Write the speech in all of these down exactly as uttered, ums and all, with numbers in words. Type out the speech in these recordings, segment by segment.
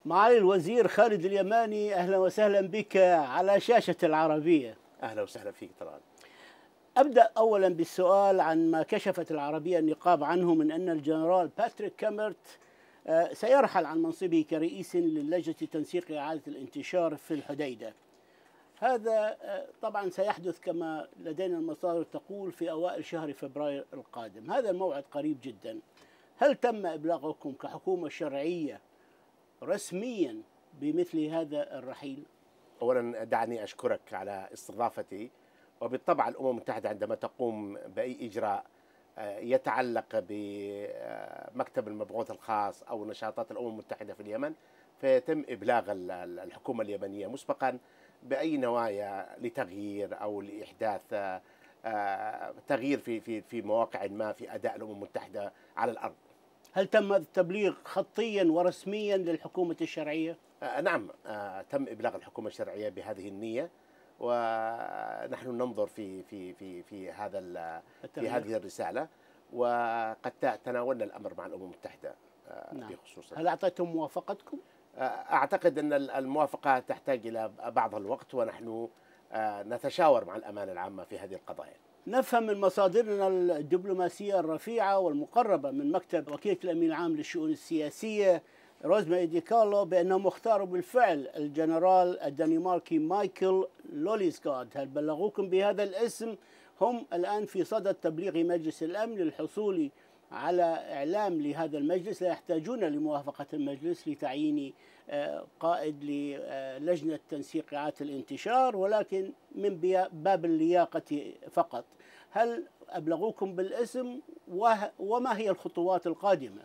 معالي الوزير خالد اليماني، أهلا وسهلا بك على شاشة العربية. أهلا وسهلا فيك طبعا. أبدأ أولا بالسؤال عن ما كشفت العربية النقاب عنه من أن الجنرال باتريك كامرت سيرحل عن منصبه كرئيس للجنة تنسيق إعادة الانتشار في الحديدة. هذا طبعا سيحدث كما لدينا المصادر تقول في أوائل شهر فبراير القادم. هذا الموعد قريب جدا. هل تم إبلاغكم كحكومة شرعية رسميا بمثل هذا الرحيل؟ أولا دعني أشكرك على استضافتي، وبالطبع الأمم المتحدة عندما تقوم بأي إجراء يتعلق بمكتب المبعوث الخاص أو نشاطات الأمم المتحدة في اليمن فيتم إبلاغ الحكومة اليمنية مسبقا بأي نوايا لتغيير أو لإحداث تغيير في في في مواقع ما في أداء الأمم المتحدة على الأرض. هل تم التبليغ خطيا ورسميا للحكومة الشرعية؟ آه نعم، آه تم إبلاغ الحكومة الشرعية بهذه النية، ونحن ننظر في في في في هذا في هذه الرسالة، وقد تناولنا الأمر مع الأمم المتحدة آه نعم. بخصوص. هل أعطيتم موافقتكم؟ آه أعتقد أن الموافقة تحتاج إلى بعض الوقت، ونحن آه نتشاور مع الأمانة العامة في هذه القضايا. نفهم من مصادرنا الدبلوماسية الرفيعة والمقربة من مكتب وكيلة الأمين العام للشؤون السياسية روزماري دي كارلو بأنهم اختاروا بالفعل الجنرال الدنماركي مايكل لوليسغارد. هل بلغوكم بهذا الاسم؟ هم الآن في صدد تبليغ مجلس الأمن للحصول على إعلام لهذا المجلس. لا يحتاجون لموافقة المجلس لتعيين قائد للجنة تنسيق إعادة الانتشار، ولكن من باب اللياقة فقط. هل أبلغوكم بالاسم وما هي الخطوات القادمة؟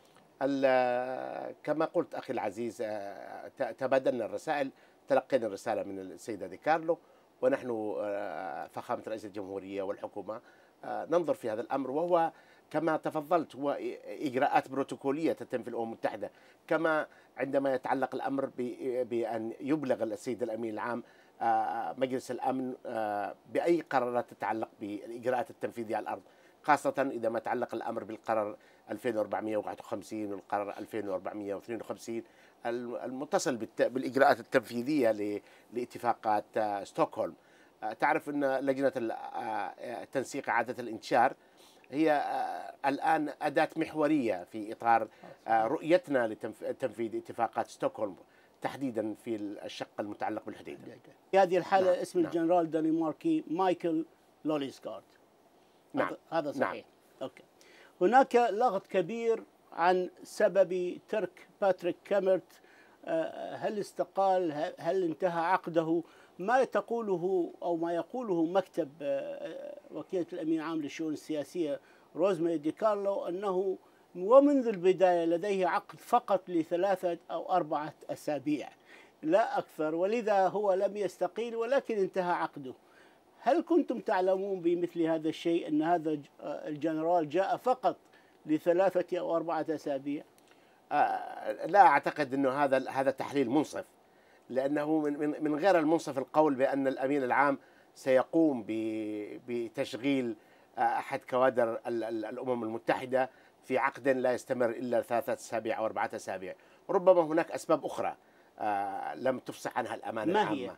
كما قلت أخي العزيز، تبادلنا الرسائل، تلقينا الرسالة من السيدة دي كارلو، ونحن فخامة رئيس الجمهورية والحكومة ننظر في هذا الأمر، وهو كما تفضلت هو إجراءات بروتوكولية تتم في الأمم المتحدة، كما عندما يتعلق الأمر بأن يبلغ السيد الأمين العام مجلس الأمن بأي قرارات تتعلق بالإجراءات التنفيذية على الأرض، خاصة إذا ما يتعلق الأمر بالقرار ألفين وأربعمئة وواحد وخمسين والقرار ألفين وأربعمئة واثنين وخمسين المتصل بالإجراءات التنفيذية لاتفاقات ستوكهولم. تعرف أن لجنة تنسيق إعادة الانتشار هي الآن أداة محورية في إطار رؤيتنا لتنفيذ اتفاقات ستوكهولم، تحديدا في الشق المتعلق بالحديدة. في هذه الحالة نعم. اسم نعم. الجنرال الدنماركي مايكل لوليسغارد. نعم. هذا صحيح. نعم. أوكي. هناك لغط كبير عن سبب ترك باتريك كامرت. هل استقال؟ هل انتهى عقده؟ ما تقوله أو ما يقوله مكتب وكيلة الأمين العام للشؤون السياسية روزماري دي كارلو أنه ومنذ البداية لديه عقد فقط لثلاثة أو أربعة أسابيع لا أكثر، ولذا هو لم يستقيل ولكن انتهى عقده. هل كنتم تعلمون بمثل هذا الشيء، أن هذا الجنرال جاء فقط لثلاثة أو أربعة أسابيع؟ آه لا أعتقد أنه هذا هذا تحليل منصف، لأنه من من غير المنصف القول بأن الأمين العام سيقوم بتشغيل أحد كوادر الأمم المتحدة في عقد لا يستمر إلا ثلاثة أسابيع أو أربعة أسابيع. ربما هناك أسباب أخرى لم تفصح عنها الأمانة العامة.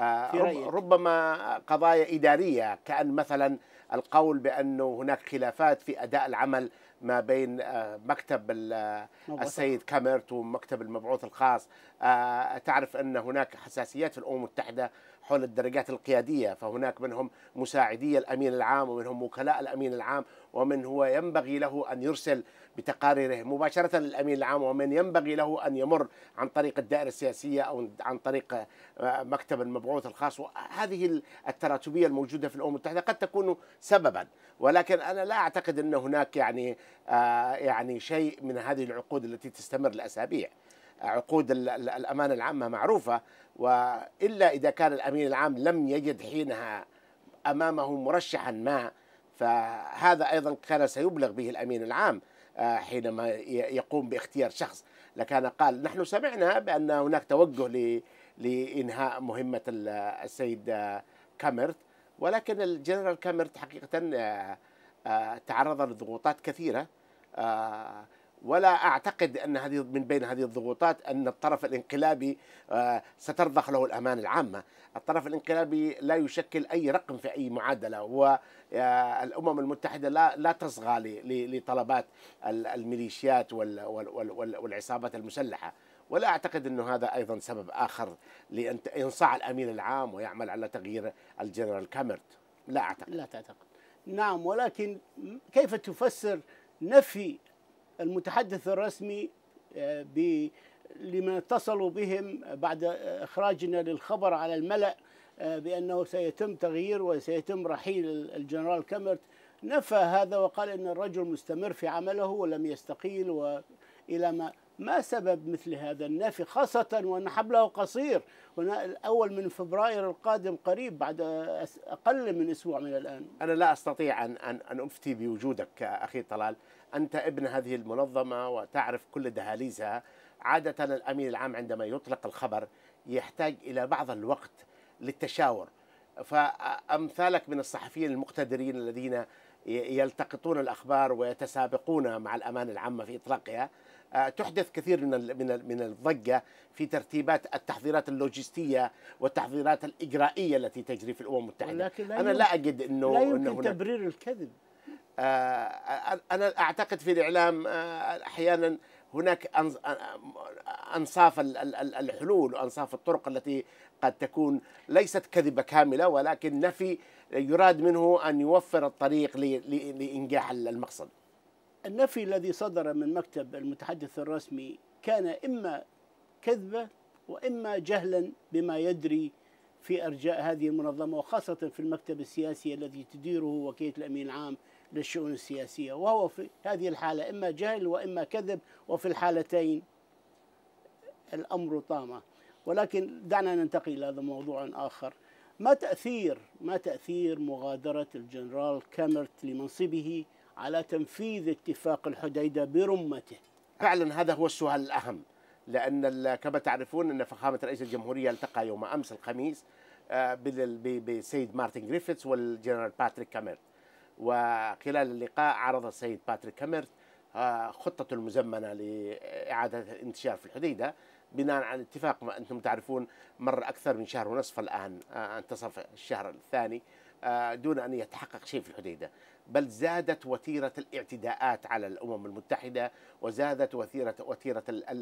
ربما قضايا إدارية، كأن مثلا القول بأنه هناك خلافات في أداء العمل ما بين مكتب السيد كامرت ومكتب المبعوث الخاص. تعرف أن هناك حساسيات في الأمم المتحدة حول الدرجات القيادية، فهناك منهم مساعدي الأمين العام ومنهم وكلاء الأمين العام، ومن هو ينبغي له أن يرسل بتقاريره مباشرة للأمين العام، ومن ينبغي له أن يمر عن طريق الدائرة السياسية أو عن طريق مكتب المبعوث الخاص. وهذه التراتبية الموجودة في الأمم المتحدة قد تكون سببا، ولكن أنا لا أعتقد أن هناك يعني آه يعني شيء من هذه العقود التي تستمر لأسابيع. عقود الأمانة العامة معروفة، وإلا إذا كان الأمين العام لم يجد حينها أمامه مرشحا ما، فهذا أيضا كان سيبلغ به الأمين العام حينما يقوم باختيار شخص، لكان قال نحن سمعنا بأن هناك توجه لإنهاء مهمة السيد كامرت، ولكن الجنرال كامرت حقيقة تعرض لضغوطات كثيرة، ولا أعتقد أن هذه من بين هذه الضغوطات أن الطرف الانقلابي سترضخ له الأمان العامة. الطرف الانقلابي لا يشكل أي رقم في أي معادلة، والأمم المتحدة لا لا تصغى لطلبات الميليشيات والعصابات المسلحة. ولا أعتقد أنه هذا أيضا سبب آخر لأن ينصاع الأمين العام ويعمل على تغيير الجنرال كاميرت. لا أعتقد. لا تعتقد. نعم، ولكن كيف تفسر نفي المتحدث الرسمي لمن اتصلوا بهم بعد إخراجنا للخبر على الملأ بأنه سيتم تغيير وسيتم رحيل الجنرال كاميرت؟ نفى هذا وقال أن الرجل مستمر في عمله ولم يستقيل. وإلى ما ما سبب مثل هذا النفي، خاصة وأن حبله قصير؟ هنا الأول من فبراير القادم قريب، بعد أقل من أسبوع من الآن. أنا لا أستطيع أن أن أن أفتي بوجودك أخي طلال. أنت ابن هذه المنظمة وتعرف كل دهاليزها. عادة الأمين العام عندما يطلق الخبر يحتاج إلى بعض الوقت للتشاور، فأمثالك من الصحفيين المقتدرين الذين يلتقطون الأخبار ويتسابقون مع الأمان العامة في إطلاقها تحدث كثير من من من الضجة في ترتيبات التحضيرات اللوجستية والتحضيرات الإجرائية التي تجري في الأمم المتحدة. لا أنا لا أجد أنه لا يمكن إنه تبرير الكذب. أنا أعتقد في الإعلام أحيانا هناك أنصاف الحلول وأنصاف الطرق التي قد تكون ليست كذبة كاملة، ولكن نفي يراد منه أن يوفر الطريق لإنجاح المقصد. النفي الذي صدر من مكتب المتحدث الرسمي كان إما كذبة وإما جهلا بما يدري في أرجاء هذه المنظمة، وخاصة في المكتب السياسي الذي تديره وكيلة الأمين العام للشؤون السياسية، وهو في هذه الحالة إما جهل وإما كذب، وفي الحالتين الأمر طامة. ولكن دعنا ننتقل إلى هذا موضوع آخر. ما تأثير ما تأثير مغادرة الجنرال كاميرت لمنصبه على تنفيذ اتفاق الحديدة برمته؟ فعلا هذا هو السؤال الأهم، لأن كما تعرفون أن فخامة رئيس الجمهورية التقى يوم أمس الخميس بسيد مارتن جريفيثs والجنرال باتريك كاميرت، وخلال اللقاء عرض السيد باتريك كاميرت خطته المزمنة لإعادة الانتشار في الحديدة بناء على اتفاق ما أنتم تعرفون مر أكثر من شهر ونصف الآن، انتصف الشهر الثاني دون أن يتحقق شيء في الحديدة، بل زادت وتيرة الاعتداءات على الأمم المتحدة، وزادت وتيرة وتيرة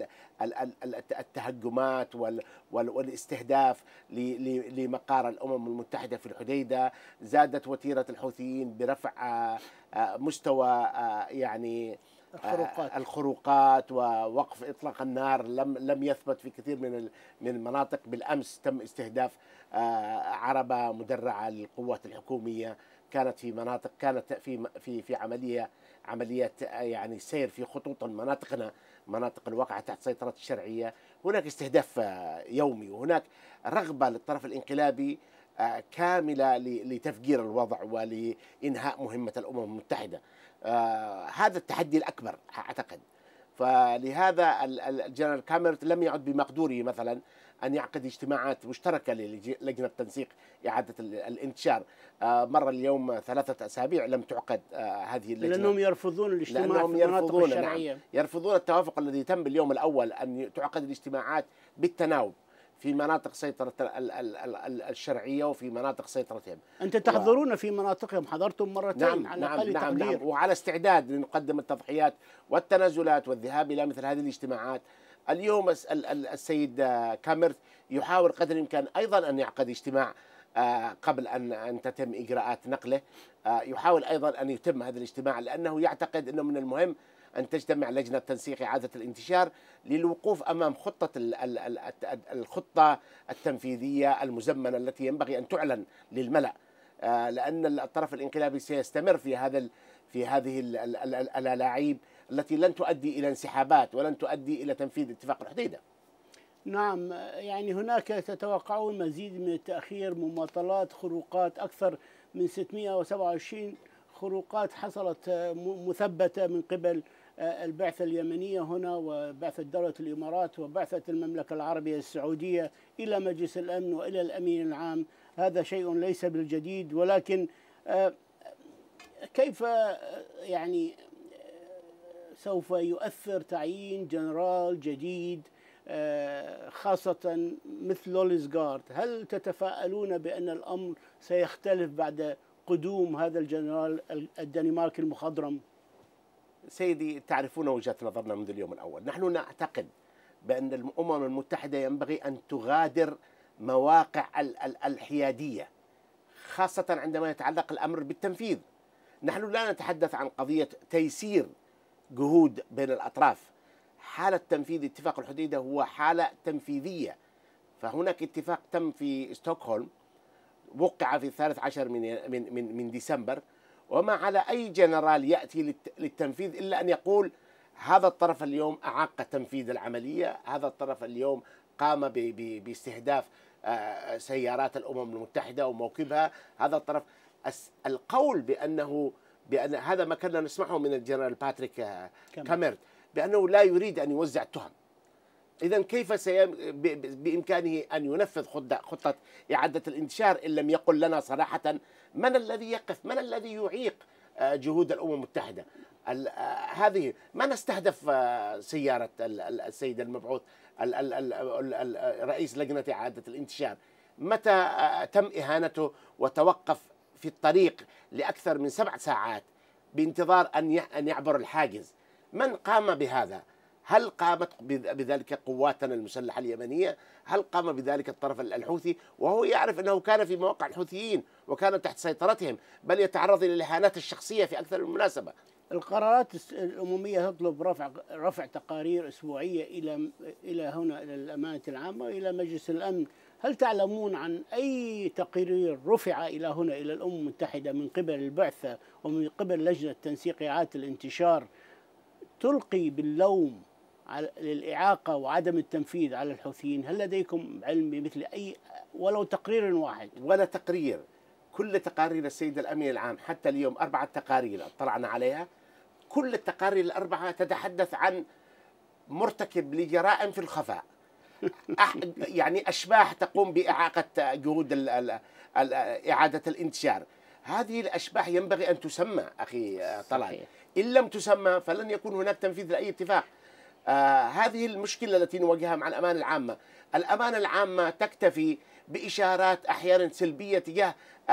التهجمات والاستهداف لمقار الأمم المتحدة في الحديدة. زادت وتيرة الحوثيين برفع مستوى يعني الخروقات. الخروقات ووقف إطلاق النار لم لم يثبت في كثير من من المناطق. بالأمس تم استهداف عربة مدرعة للقوات الحكومية، كانت في مناطق كانت في في في عملية عملية يعني سير في خطوط مناطقنا، مناطق الواقعة تحت سيطرة الشرعية. هناك استهداف يومي، وهناك رغبة للطرف الانقلابي كاملة لتفجير الوضع ولإنهاء مهمة الأمم المتحدة. هذا التحدي الأكبر أعتقد. فلهذا الجنرال كاميرت لم يعد بمقدوره مثلا أن يعقد اجتماعات مشتركة للجنة تنسيق إعادة الانتشار. مر اليوم ثلاثة أسابيع لم تعقد هذه اللجنة لأنهم يرفضون الاجتماع في المناطق الشرعية. نعم، يرفضون التوافق الذي تم باليوم الأول أن تعقد الاجتماعات بالتناوب في مناطق سيطرة الشرعية وفي مناطق سيطرتهم. أنت تحضرون و... في مناطقهم، حضرتم مرتين نعم على نعم أقل نعم تقدير. نعم، وعلى استعداد لنقدم التضحيات والتنازلات والذهاب إلى مثل هذه الاجتماعات. اليوم السيد كاميرت يحاول قدر الإمكان أيضا أن يعقد اجتماع قبل أن أن تتم إجراءات نقله. يحاول أيضا أن يتم هذا الاجتماع لأنه يعتقد أنه من المهم أن تجتمع لجنة تنسيق إعادة الانتشار للوقوف أمام خطة الخطة التنفيذية المزمنة التي ينبغي أن تعلن للملأ، لأن الطرف الانقلابي سيستمر في هذا في هذه الألاعيب التي لن تؤدي إلى انسحابات ولن تؤدي إلى تنفيذ اتفاق الحديدة. نعم، يعني هناك تتوقعون مزيد من التأخير، مماطلات، خروقات، أكثر من ستمئة وسبعة وعشرين خروقات حصلت مثبتة من قبل البعثة اليمنية هنا وبعثة دولة الإمارات وبعثة المملكة العربية السعودية إلى مجلس الأمن وإلى الأمين العام. هذا شيء ليس بالجديد، ولكن كيف يعني سوف يؤثر تعيين جنرال جديد خاصة مثل لوليسغارد؟ هل تتفائلون بأن الأمر سيختلف بعد قدوم هذا الجنرال الدنماركي المخضرم؟ سيدي، تعرفون وجهة نظرنا منذ اليوم الأول. نحن نعتقد بأن الأمم المتحدة ينبغي أن تغادر مواقع الحيادية، خاصة عندما يتعلق الأمر بالتنفيذ. نحن لا نتحدث عن قضية تيسير جهود بين الأطراف. حالة تنفيذ اتفاق الحديدة هو حالة تنفيذية، فهناك اتفاق تم في ستوكهولم وقع في الثالث عشر من من من من ديسمبر، وما على أي جنرال يأتي للتنفيذ إلا أن يقول هذا الطرف اليوم أعاق تنفيذ العملية، هذا الطرف اليوم قام باستهداف سيارات الأمم المتحدة وموكبها، هذا الطرف. القول بأنه بأن هذا ما كنا نسمعه من الجنرال باتريك كاميرت بأنه لا يريد أن يوزع التهم. إذن كيف سيم بإمكانه أن ينفذ خطة إعادة الانتشار إن لم يقل لنا صراحة من الذي يقف، من الذي يعيق جهود الأمم المتحدة؟ هذه ما نستهدف سيارة السيد المبعوث رئيس لجنة إعادة الانتشار. متى تم إهانته وتوقف في الطريق لأكثر من سبع ساعات بانتظار أن يعبر الحاجز؟ من قام بهذا؟ هل قامت بذلك قواتنا المسلحة اليمنية؟ هل قام بذلك الطرف الحوثي وهو يعرف أنه كان في مواقع الحوثيين وكان تحت سيطرتهم، بل يتعرض إلى الإهانات الشخصية في أكثر من مناسبة؟ القرارات الأممية تطلب رفع رفع تقارير أسبوعية إلى إلى هنا إلى الأمانة العامة وإلى مجلس الأمن. هل تعلمون عن أي تقرير رفع إلى هنا إلى الأمم المتحدة من قبل البعثة ومن قبل لجنة تنسيق إعادة الانتشار تلقي باللوم على للإعاقة وعدم التنفيذ على الحوثيين؟ هل لديكم علم بمثل أي ولو تقرير واحد؟ ولا تقرير. كل تقارير السيد الأمين العام حتى اليوم أربعة تقارير اطلعنا عليها، كل التقارير الأربعة تتحدث عن مرتكب لجرائم في الخفاء، يعني أشباح تقوم بإعاقة جهود إعادة الانتشار. هذه الأشباح ينبغي أن تسمى أخي طلال، إن لم تسمى فلن يكون هناك تنفيذ لأي اتفاق. آه هذه المشكلة التي نواجهها مع الأمانة العامة. الأمانة العامة تكتفي بإشارات أحيانا سلبية تجاه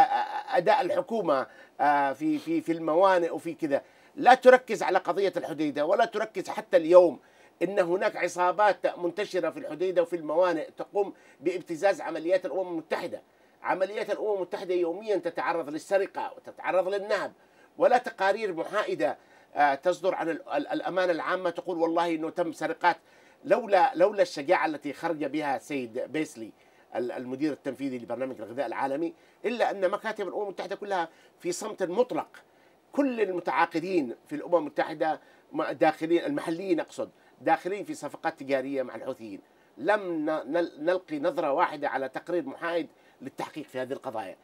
أداء الحكومة آه في في في الموانئ وفي كذا، لا تركز على قضية الحديدة، ولا تركز حتى اليوم إن هناك عصابات منتشرة في الحديدة وفي الموانئ تقوم بابتزاز عمليات الأمم المتحدة. عمليات الأمم المتحدة يوميا تتعرض للسرقة وتتعرض للنهب، ولا تقارير محايدة تصدر عن الأمانة العامة تقول والله إنه تم سرقات. لولا لولا الشجاعة التي خرج بها السيد بيسلي المدير التنفيذي لبرنامج الغذاء العالمي، إلا أن مكاتب الأمم المتحدة كلها في صمت مطلق. كل المتعاقدين في الأمم المتحدة داخلين، المحليين أقصد، داخلين في صفقات تجارية مع الحوثيين. لم نلقي نظرة واحدة على تقرير محايد للتحقيق في هذه القضايا.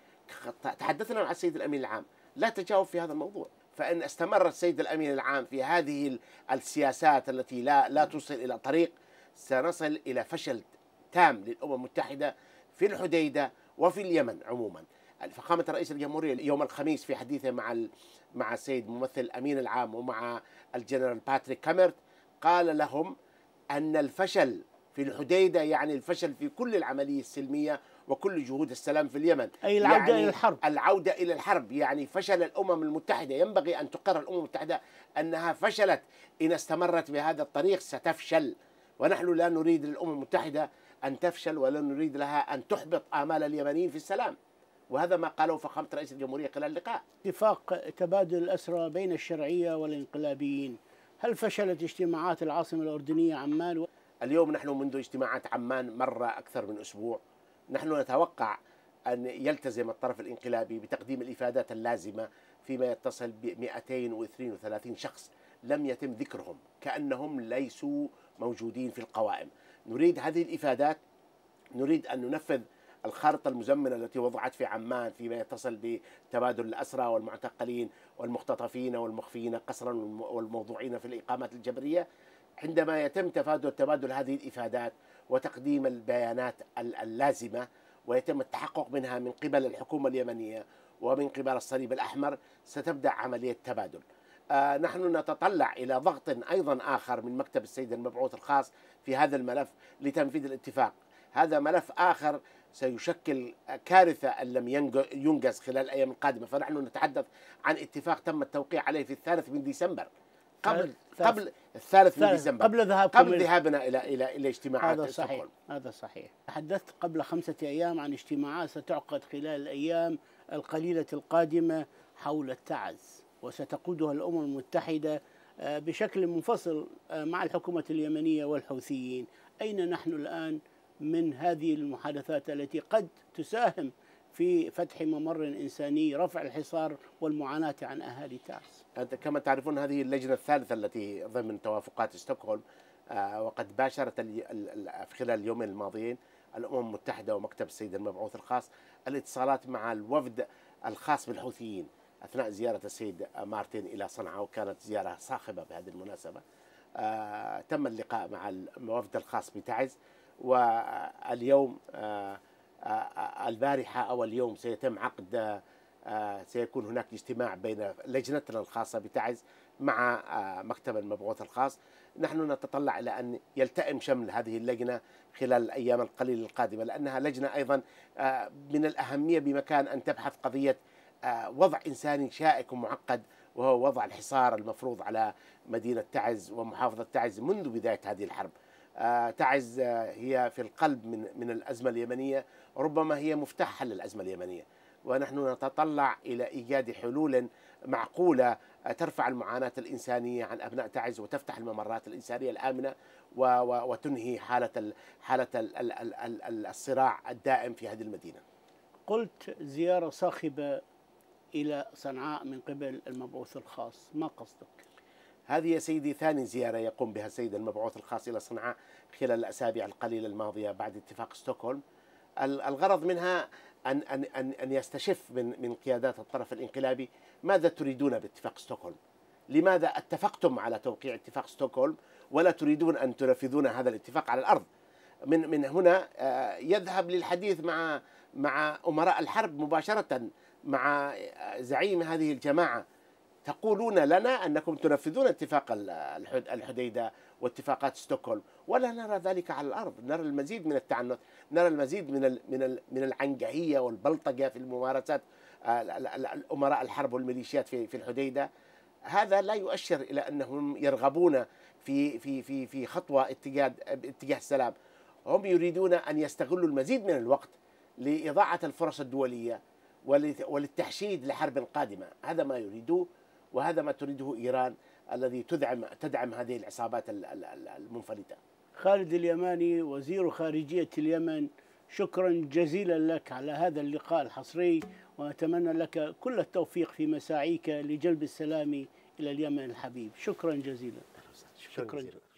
تحدثنا مع السيد الأمين العام، لا تجاوب في هذا الموضوع. فإن استمر السيد الأمين العام في هذه السياسات التي لا لا توصل إلى طريق، سنصل إلى فشل تام للأمم المتحدة في الحديدة وفي اليمن عموما. فخامة رئيس الجمهورية يوم الخميس في حديثه مع مع السيد ممثل الأمين العام ومع الجنرال باتريك كاميرت قال لهم أن الفشل في الحديدة يعني الفشل في كل العملية السلمية وكل جهود السلام في اليمن، أي العودة يعني إلى الحرب. العودة إلى الحرب يعني فشل الأمم المتحدة. ينبغي أن تقر الأمم المتحدة أنها فشلت، إن استمرت بهذا الطريق ستفشل، ونحن لا نريد للأمم المتحدة أن تفشل، ولا نريد لها أن تحبط آمال اليمنيين في السلام. وهذا ما قاله فخامة رئيس الجمهورية خلال اللقاء. اتفاق تبادل الأسرى بين الشرعية والانقلابيين، هل فشلت اجتماعات العاصمة الأردنية عمان؟ اليوم نحن منذ اجتماعات عمان مر أكثر من أسبوع، نحن نتوقع أن يلتزم الطرف الانقلابي بتقديم الإفادات اللازمة فيما يتصل ب مئتين واثنين وثلاثين شخص لم يتم ذكرهم، كأنهم ليسوا موجودين في القوائم. نريد هذه الإفادات، نريد أن ننفذ الخارطة المزمنة التي وضعت في عمان فيما يتصل بتبادل الأسرى والمعتقلين والمختطفين والمخفيين قسرا والموضوعين في الإقامات الجبرية. عندما يتم تبادل تبادل هذه الإفادات وتقديم البيانات اللازمة ويتم التحقق منها من قبل الحكومة اليمنية ومن قبل الصليب الأحمر، ستبدأ عملية تبادل. آه نحن نتطلع إلى ضغط أيضا آخر من مكتب السيد المبعوث الخاص في هذا الملف لتنفيذ الاتفاق. هذا ملف آخر سيشكل كارثة أن لم ينجز خلال الأيام القادمة. فنحن نتحدث عن اتفاق تم التوقيع عليه في الثالث من ديسمبر، قبل قبل الثالث من ديسمبر، قبل ذهاب قبل ذهابنا إلى إلى إلى اجتماعات هذا صحيح. هذا صحيح. تحدثت قبل خمسة أيام عن اجتماعات ستعقد خلال الأيام القليلة القادمة حول التعز، وستقودها الأمم المتحدة بشكل منفصل مع الحكومة اليمنية والحوثيين. أين نحن الآن من هذه المحادثات التي قد تساهم في فتح ممر إنساني، رفع الحصار والمعاناة عن أهالي تعز؟ كما تعرفون هذه اللجنة الثالثة التي ضمن توافقات ستوكهولم، وقد باشرت خلال اليومين الماضيين الأمم المتحدة ومكتب السيد المبعوث الخاص الاتصالات مع الوفد الخاص بالحوثيين أثناء زيارة السيد مارتن إلى صنعاء، وكانت زيارة صاخبة بهذه المناسبة. آه تم اللقاء مع الوفد الخاص بتعز، واليوم آه آه البارحة أو اليوم سيتم عقد آه سيكون هناك اجتماع بين لجنتنا الخاصة بتعز مع آه مكتب المبعوث الخاص. نحن نتطلع إلى أن يلتئم شمل هذه اللجنة خلال الأيام القليلة القادمة، لأنها لجنة أيضا آه من الأهمية بمكان أن تبحث قضية آه وضع إنساني شائك ومعقد، وهو وضع الحصار المفروض على مدينة تعز ومحافظة تعز منذ بداية هذه الحرب. آه تعز آه هي في القلب من من الأزمة اليمنية، ربما هي مفتاح حل الأزمة اليمنية، ونحن نتطلع إلى إيجاد حلول معقولة ترفع المعاناة الإنسانية عن أبناء تعز وتفتح الممرات الإنسانية الآمنة وتنهي حالة حالة الصراع الدائم في هذه المدينة. قلت زيارة صاخبة إلى صنعاء من قبل المبعوث الخاص، ما قصدك؟ هذه يا سيدي ثاني زيارة يقوم بها السيد المبعوث الخاص إلى صنعاء خلال الأسابيع القليلة الماضية بعد اتفاق ستوكهولم. الغرض منها أن أن أن أن يستشف من من قيادات الطرف الانقلابي ماذا تريدون باتفاق ستوكهولم؟ لماذا اتفقتم على توقيع اتفاق ستوكهولم ولا تريدون أن تنفذون هذا الاتفاق على الأرض؟ من من هنا يذهب للحديث مع مع أمراء الحرب مباشرة، مع زعيم هذه الجماعة. تقولون لنا أنكم تنفذون اتفاق الحديدة واتفاقات ستوكهولم، ولا نرى ذلك على الأرض. نرى المزيد من التعنت، نرى المزيد من من من العنجهية والبلطجة في الممارسات الأمراء الحرب والميليشيات في في الحديدة. هذا لا يؤشر إلى أنهم يرغبون في في في في خطوة اتجاه اتجاه السلام. هم يريدون أن يستغلوا المزيد من الوقت لإضاعة الفرص الدولية وللتحشيد لحرب قادمة. هذا ما يريدوه، وهذا ما تريده إيران الذي تدعم تدعم هذه العصابات المنفلتة. خالد اليماني وزير خارجية اليمن، شكرا جزيلا لك على هذا اللقاء الحصري، وأتمنى لك كل التوفيق في مساعيك لجلب السلام إلى اليمن الحبيب. شكرا جزيلا. شكرا جزيلا.